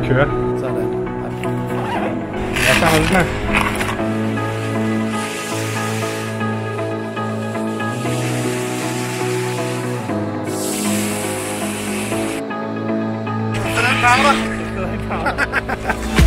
Køre. Sådan. Ja, så hold den her. Sådan, Carter.